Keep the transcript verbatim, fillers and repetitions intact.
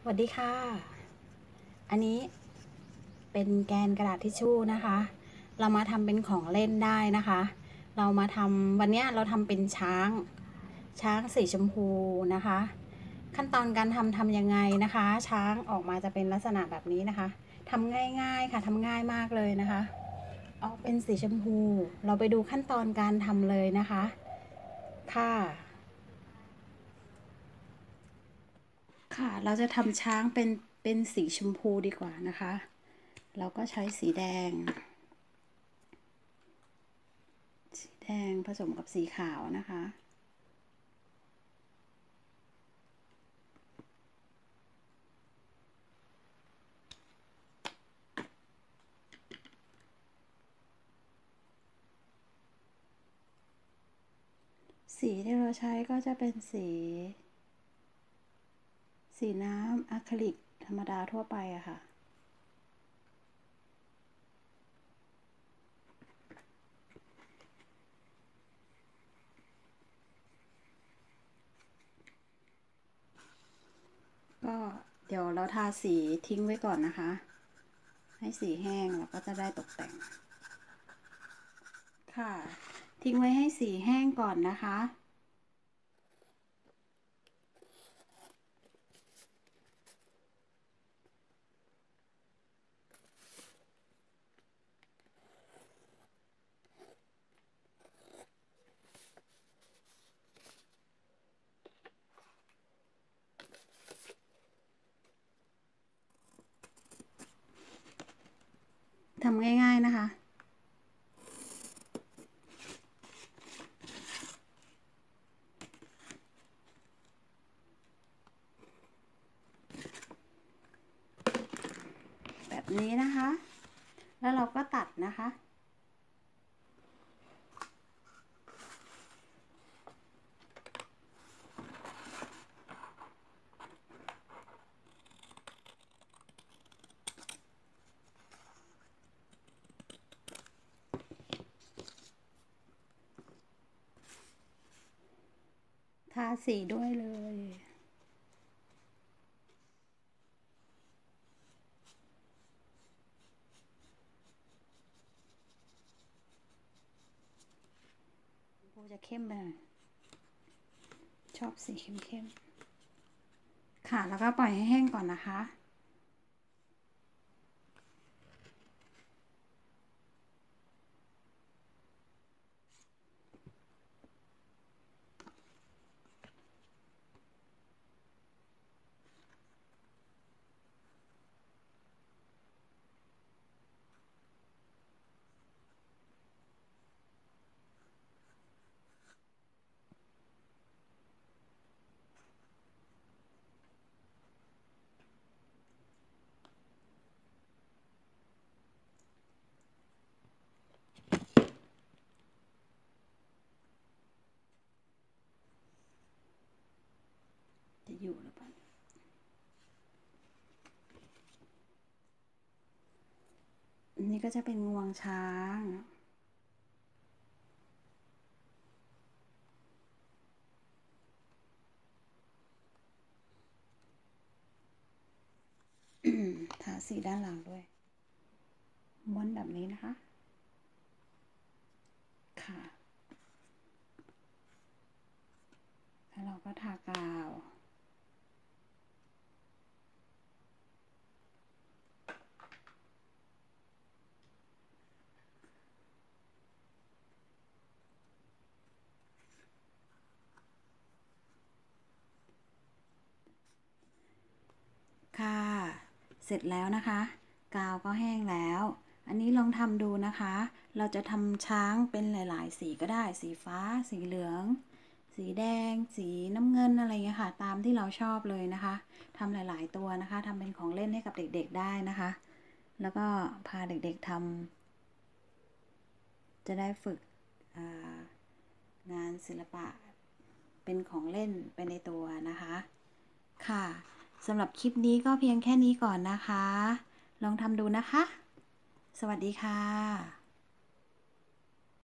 สวัสดีค่ะ อันนี้เป็นแกนกระดาษทิชชู่นะคะ เรามาทำเป็นของเล่นได้นะคะ เรามาทำวันนี้เราทำเป็นช้าง ช้างสีชมพูนะคะ ขั้นตอนการทำทำยังไงนะคะ ช้างออกมาจะเป็นลักษณะแบบนี้นะคะทำง่ายๆค่ะทำง่ายมากเลยนะคะออกเป็นสีชมพู เราไปดูขั้นตอนการทำเลยนะคะ ค่ะ ค่ะ เราจะทำช้างเป็นเป็นสีชมพูดีกว่านะคะ เราก็ใช้สีแดง สีแดงผสมกับสีขาวนะคะ สีที่เราใช้ก็จะเป็นสี สีน้ำอะคริลิกธรรมดาทั่วไปอะค่ะ ก็เดี๋ยวเราทาสีทิ้งไว้ก่อนนะคะ ให้สีแห้งแล้วก็จะได้ตกแต่ง ค่ะ ทิ้งไว้ให้สีแห้งก่อนนะคะทำง่ายๆนะคะ แบบนี้นะคะ แล้วเราก็ตัดนะคะทาสีด้วยเลยกูจะเข้มไปหน่อยชอบสีเข้มๆค่ะแล้วก็ปล่อยให้แห้งก่อนนะคะจะอยู่หรือเปล่าอันนี้ก็จะเป็นงวงช้างทาสีด้านหลังด้วยม้วนแบบนี้นะคะค่ะแล้วเราก็ทากาวค่ะเสร็จแล้วนะคะกาวก็แห้งแล้วอันนี้ลองทำดูนะคะเราจะทำช้างเป็นหลายๆสีก็ได้สีฟ้าสีเหลืองสีแดงสีน้ำเงินอะไรเงี้ยค่ะตามที่เราชอบเลยนะคะทำหลายๆตัวนะคะทำเป็นของเล่นให้กับเด็กๆได้นะคะแล้วก็พาเด็กๆทำจะได้ฝึกงานศิลปะเป็นของเล่นไปในตัวนะคะค่ะสำหรับคลิปนี้ก็เพียงแค่นี้ก่อนนะคะลองทำดูนะคะสวัสดีค่ะ